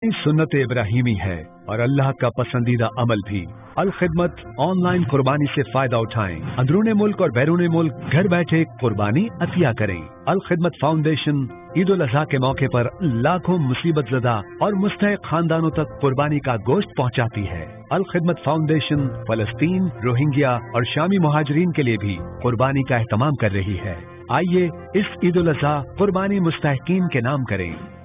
सुन्नत इब्राहिमी है और अल्लाह का पसंदीदा अमल भी। अल खिदमत ऑनलाइन कुर्बानी से फायदा उठाएं। अंदरूनी मुल्क और बैरूनी मुल्क घर बैठे कुर्बानी अतिया करें। अल खिदमत फाउंडेशन ईद उल अजहा के मौके पर लाखों मुसीबत ज़दा और मुस्तहिक खानदानों तक कुर्बानी का गोश्त पहुंचाती है। अल खिदमत फाउंडेशन फलस्तीन, रोहिंग्या और शामी मुहाजिरीन के लिए भी कुर्बानी का एहतमाम कर रही है। आइए इस ईद उल अजहा कुर्बानी मुस्तहिकीन के नाम करें।